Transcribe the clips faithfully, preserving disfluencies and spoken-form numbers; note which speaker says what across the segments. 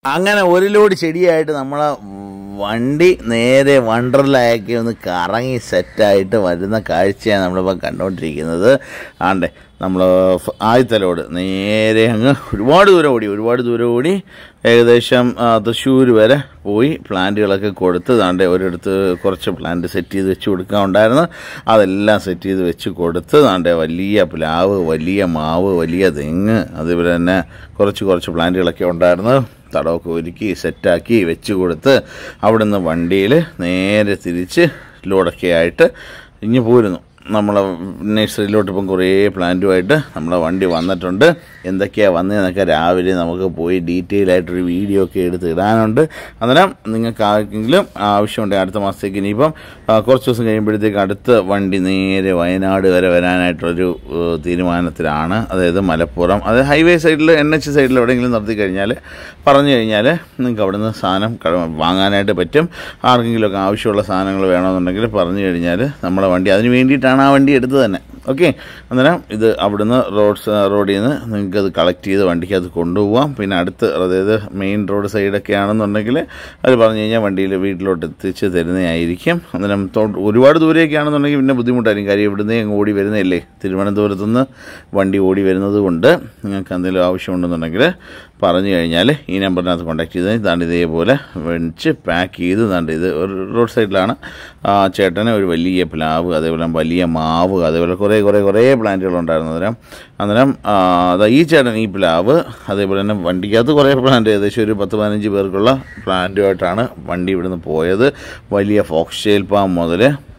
Speaker 1: അങ്ങനെ ഒരു ലോഡ് ചെടിയായിട്ട് നമ്മളെ വണ്ടി നേരെ വണ്ടർലാക്കി ഒന്ന് കറങ്ങി സെറ്റായിട്ട് വരുന്ന കാഴ്ചയാണ് നമ്മളിപ്പോൾ കണ്ടുകൊണ്ടിരിക്കുന്നത്. ആണ്ടെ നമ്മൾ ആദ്യത്തെ ലോഡ് നേരെ അങ്ങ് ഒരുപാട് ദൂരം ഓടി ഒരുപാട് ദൂരം ഓടി ഏകദേശം തൃശ്ശൂർ വരെ പോയി പ്ലാന്റുകളൊക്കെ കൊടുത്ത് താണ്ടെ ഒരിടത്ത് കുറച്ച് പ്ലാന്റ് സെറ്റ് ചെയ്ത് വെച്ച് കൊടുക്കാനുണ്ടായിരുന്നു. അതെല്ലാം സെറ്റ് ചെയ്ത് വെച്ച് കൊടുത്ത് താണ്ടെ വലിയ പ്ലാവ്, വലിയ മാവ്, വലിയ തെങ്ങ്, അതേപോലെ തന്നെ കുറച്ച് കുറച്ച് പ്ലാന്റുകളൊക്കെ ഉണ്ടായിരുന്നു. തടമൊക്കെ ഒരുക്കി സെറ്റാക്കി വെച്ച് കൊടുത്ത് അവിടുന്ന് വണ്ടിയിൽ നേരെ തിരിച്ച് ലോഡൊക്കെ ആയിട്ട് ഇങ്ങ് പോരുന്നു. നമ്മളെ നഴ്സറിയിലോട്ട് ഇപ്പം കുറേ പ്ലാന്റുമായിട്ട് നമ്മളെ വണ്ടി വന്നിട്ടുണ്ട്. എന്തൊക്കെയാണ് വന്നതെന്നൊക്കെ രാവിലെ നമുക്ക് പോയി ഡീറ്റെയിൽ ആയിട്ടൊരു വീഡിയോ ഒക്കെ എടുത്ത് ഇടാനുണ്ട്. അന്നേരം നിങ്ങൾക്ക് ആർക്കെങ്കിലും ആവശ്യമുണ്ട് അടുത്ത മാസത്തേക്ക് ഇനിയിപ്പം കുറച്ച് ദിവസം കഴിയുമ്പോഴത്തേക്ക് അടുത്ത വണ്ടി നേരെ വയനാട് വരെ വരാനായിട്ടൊരു തീരുമാനത്തിലാണ്. അതായത് മലപ്പുറം, അതായത് ഹൈവേ സൈഡിൽ എൻ എച്ച് സൈഡിൽ എവിടെയെങ്കിലും നിർത്തി കഴിഞ്ഞാൽ പറഞ്ഞു കഴിഞ്ഞാൽ നിങ്ങൾക്ക് അവിടെ നിന്ന് സാധനം വാങ്ങാനായിട്ട് പറ്റും. ആർക്കെങ്കിലുമൊക്കെ ആവശ്യമുള്ള സാധനങ്ങൾ വേണമെന്നുണ്ടെങ്കിൽ പറഞ്ഞു കഴിഞ്ഞാൽ നമ്മളെ വണ്ടി അതിന് വേണ്ടിയിട്ടാണ് ആ വണ്ടി എടുത്തത് തന്നെ. ഓക്കെ, അന്നേരം ഇത് അവിടുന്ന് റോഡ് റോഡിൽ നിന്ന് നിങ്ങൾക്ക് അത് കളക്ട് ചെയ്ത് വണ്ടിക്ക് അത് കൊണ്ടുപോകാം. പിന്നെ അടുത്ത് അതായത് മെയിൻ റോഡ് സൈഡൊക്കെ ആണെന്നുണ്ടെങ്കിൽ അത് പറഞ്ഞു കഴിഞ്ഞാൽ വണ്ടിയിൽ വീട്ടിലോട്ട് എത്തിച്ച് തരുന്നതായിരിക്കും. അന്നേരം ഒരുപാട് ദൂരെയൊക്കെ ആണെന്നുണ്ടെങ്കിൽ പിന്നെ ബുദ്ധിമുട്ടായിരിക്കും. കാര്യം ഇവിടുന്ന് അങ്ങ് ഓടി വരുന്നതല്ലേ, തിരുവനന്തപുരത്തു നിന്ന് വണ്ടി ഓടി വരുന്നത് കൊണ്ട് നിങ്ങൾക്ക് എന്തെങ്കിലും ആവശ്യമുണ്ടെന്നുണ്ടെങ്കിൽ പറഞ്ഞു കഴിഞ്ഞാൽ ഈ നമ്പറിനകത്ത് കോൺടാക്ട് ചെയ്ത് താണ്ട് ഇതേപോലെ വെച്ച് പാക്ക് ചെയ്ത് താണ്ട് ഇത് ഒരു റോഡ് സൈഡിലാണ് ചേട്ടന് ഒരു വലിയ പ്ലാവ്, അതേപോലെ വലിയ മാവ്, അതേപോലെ കുറേ കുറേ കുറേ പ്ലാന്റുകളുണ്ടായിരുന്നു. അന്നേരം അന്നേരം അതാ ഈ ചേട്ടൻ ഈ പ്ലാവ്, അതേപോലെ തന്നെ വണ്ടിക്കകത്ത് കുറേ പ്ലാന്റ്, ഏകദേശം ഒരു പത്ത് പതിനഞ്ച് പേർക്കുള്ള പ്ലാന്റുമായിട്ടാണ് വണ്ടി ഇവിടുന്ന് പോയത്. വലിയ ഫോക്സ്റ്റെയിൽ പാം മുതൽ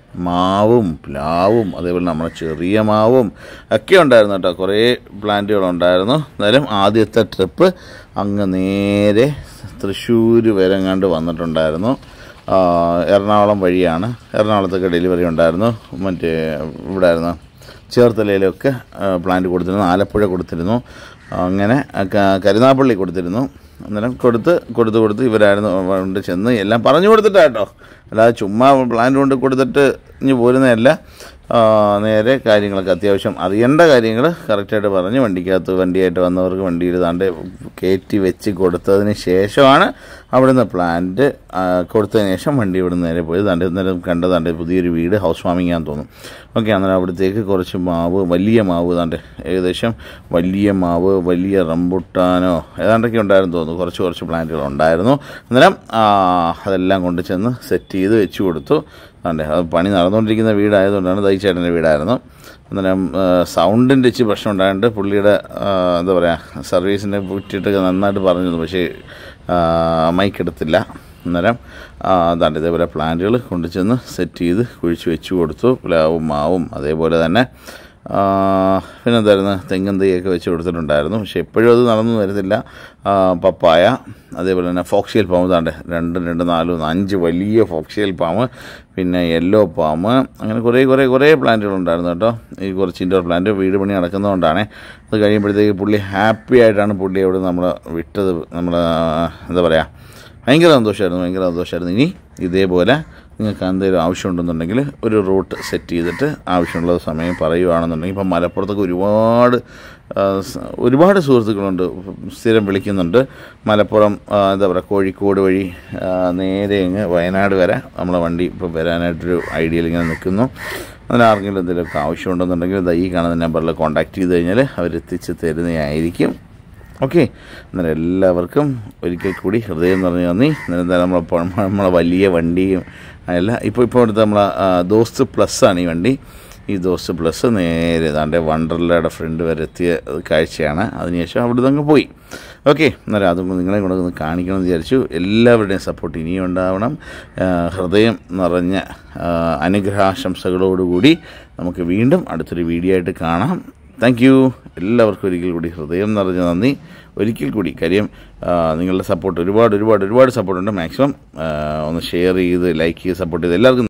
Speaker 1: മാവും പ്ലാവും അതേപോലെ നമ്മുടെ ചെറിയ മാവും ഒക്കെ ഉണ്ടായിരുന്നു കേട്ടോ. കുറേ പ്ലാന്റുകളുണ്ടായിരുന്നു. എന്നാലും ആദ്യത്തെ ട്രിപ്പ് അങ്ങ് നേരെ തൃശ്ശൂർ വരെ കണ്ട് വന്നിട്ടുണ്ടായിരുന്നു. എറണാകുളം വഴിയാണ്. എറണാകുളത്തൊക്കെ ഡെലിവറി ഉണ്ടായിരുന്നു. മറ്റേ ഇവിടെ ആയിരുന്നു ചേർത്തലയിലൊക്കെ പ്ലാന്റ് കൊടുത്തിരുന്നു, ആലപ്പുഴ കൊടുത്തിരുന്നു, അങ്ങനെ കരുനാഗപ്പള്ളി കൊടുത്തിരുന്നു. അന്നേരം കൊടുത്ത് കൊടുത്ത് കൊടുത്ത് ഇവരായിരുന്നു കൊണ്ട് ചെന്ന് എല്ലാം പറഞ്ഞു കൊടുത്തിട്ടാട്ടോ, അല്ലാതെ ചുമ്മാ പ്ലാന്റ് കൊണ്ട് കൊടുത്തിട്ട് ഇനി പോരുന്നതല്ല. നേരെ കാര്യങ്ങളൊക്കെ അത്യാവശ്യം അറിയേണ്ട കാര്യങ്ങൾ കറക്റ്റായിട്ട് പറഞ്ഞ് വണ്ടിക്കകത്ത് വണ്ടിയായിട്ട് വന്നവർക്ക് വണ്ടിയിൽ താണ്ട് കയറ്റി വെച്ച് കൊടുത്തതിന് ശേഷമാണ് അവിടുന്ന് പ്ലാന്റ് കൊടുത്തതിന് ശേഷം വണ്ടി ഇവിടെ നേരെ പോയി താണ്ട് നേരം കണ്ട താണ്ട് പുതിയൊരു വീട് ഹൗസ് വാമിംഗ് ആണെന്ന് തോന്നും. ഓക്കെ, അന്നേരം അവിടത്തേക്ക് കുറച്ച് മാവ്, വലിയ മാവ് താണ്ട് ഏകദേശം വലിയ മാവ്, വലിയ റംബുട്ടാനോ ഏതാണ്ടൊക്കെ ഉണ്ടായിരുന്നു തോന്നുന്നു. കുറച്ച് കുറച്ച് പ്ലാന്റുകൾ ഉണ്ടായിരുന്നു. അന്നേരം അതെല്ലാം കൊണ്ട് ചെന്ന് സെറ്റ് ചെയ്ത് വെച്ച് കൊടുത്തു. അതെ, അത് പണി നടന്നുകൊണ്ടിരിക്കുന്ന വീടായതുകൊണ്ടാണ്, ദൈച്ചേട്ടൻ്റെ വീടായിരുന്നു. അന്നേരം സൗണ്ടിൻ്റെ ഇച്ചിരി പ്രശ്നം ഉണ്ടായിട്ട് പുള്ളിയുടെ എന്താ പറയുക സർവീസിനെ വിട്ടിട്ടൊക്കെ നന്നായിട്ട് പറഞ്ഞിരുന്നു, പക്ഷേ മൈക്ക് എടുത്തില്ല. അന്നേരം അതാണ്ട് ഇതേപോലെ പ്ലാന്റുകൾ കൊണ്ടു ചെന്ന് സെറ്റ് ചെയ്ത് കുഴിച്ച് വെച്ച് കൊടുത്തു. പ്ലാവും മാവും അതേപോലെ തന്നെ പിന്നെ എന്തായിരുന്നു തെങ്ങും തൈയൊക്കെ വെച്ച് കൊടുത്തിട്ടുണ്ടായിരുന്നു. പക്ഷേ എപ്പോഴും അത് നടന്നു വരുന്നില്ല. പപ്പായ, അതേപോലെ തന്നെ ഫോക്സിയൽ പാമ്പ് താണ്ട് രണ്ട് രണ്ട് നാലും അഞ്ച് വലിയ ഫോക്സിയൽ പാമ്പ്, പിന്നെ യെല്ലോ പാമ്പ്, അങ്ങനെ കുറേ കുറേ കുറേ പ്ലാന്റുകളുണ്ടായിരുന്നു കേട്ടോ. ഈ കുറച്ച് ഇൻഡോർ പ്ലാന്റ് വീട് പണി നടക്കുന്നതുകൊണ്ടാണ്. അത് കഴിയുമ്പോഴത്തേക്ക് പുള്ളി ഹാപ്പി ആയിട്ടാണ് പുള്ളി അവിടെ നമ്മളെ വിട്ടത്. നമ്മൾ എന്താ പറയുക ഭയങ്കര സന്തോഷമായിരുന്നു, ഭയങ്കര സന്തോഷമായിരുന്നു. ഇനി ഇതേപോലെ നിങ്ങൾക്ക് എന്തെങ്കിലും ആവശ്യമുണ്ടെന്നുണ്ടെങ്കിൽ ഒരു റൂട്ട് സെറ്റ് ചെയ്തിട്ട് ആവശ്യമുള്ള സമയം പറയുകയാണെന്നുണ്ടെങ്കിൽ ഇപ്പം മലപ്പുറത്തൊക്കെ ഒരുപാട് ഒരുപാട് സുഹൃത്തുക്കളുണ്ട്, സ്ഥിരം വിളിക്കുന്നുണ്ട്. മലപ്പുറം എന്താ പറയുക കോഴിക്കോട് വഴി നേരെ അങ്ങ് വയനാട് വരെ നമ്മളെ വണ്ടി ഇപ്പോൾ വരാനായിട്ടൊരു ഐഡിയയിൽ ഇങ്ങനെ നിൽക്കുന്നു. അതിന് ആർക്കെങ്കിലും എന്തെങ്കിലുമൊക്കെ ആവശ്യമുണ്ടെന്നുണ്ടെങ്കിൽ ഈ കാണുന്ന നമ്പറിൽ കോൺടാക്ട് ചെയ്ത് കഴിഞ്ഞാൽ അവരെത്തിച്ച് തരുന്നതായിരിക്കും. ഓക്കെ, അന്നേരം എല്ലാവർക്കും ഒരിക്കൽ കൂടി ഹൃദയം നിറഞ്ഞു നന്ദി. അന്നേരം നമ്മളെ നമ്മളെ വലിയ വണ്ടിയും അല്ല ഇപ്പോൾ ഇപ്പോൾ അടുത്ത് നമ്മളെ ദോസ്ത് പ്ലസ് ആണ് ഈ വണ്ടി. ഈ ദോസ്ത് പ്ലസ് നേരെ ഏതാണ്ട് വണ്ടർലയുടെ ഫ്രണ്ട് വരെ എത്തിയ കാഴ്ചയാണ്. അതിനുശേഷം അവിടെ അങ്ങ് പോയി. ഓക്കെ, അന്നേരം അതും നിങ്ങളെ കൊണ്ടൊന്ന് കാണിക്കണമെന്ന് വിചാരിച്ചു. എല്ലാവരുടെയും സപ്പോർട്ട് ഇനിയും ഉണ്ടാവണം. ഹൃദയം നിറഞ്ഞ അനുഗ്രഹാശംസകളോടുകൂടി നമുക്ക് വീണ്ടും അടുത്തൊരു വീഡിയോ ആയിട്ട് കാണാം. Thank you. എല്ലാവർക്കും ഒരിക്കൽ കൂടി ഹൃദയം നിറഞ്ഞ നന്ദി. ഒരിക്കൽ കൂടി കാര്യം നിങ്ങളുടെ സപ്പോർട്ട് ഒരുപാട് ഒരുപാട് ഒരുപാട് സപ്പോർട്ടുണ്ട്. മാക്സിമം ഒന്ന് ഷെയർ ചെയ്ത് ലൈക്ക് ചെയ്ത് സപ്പോർട്ട് ചെയ്ത് എല്ലാവർക്കും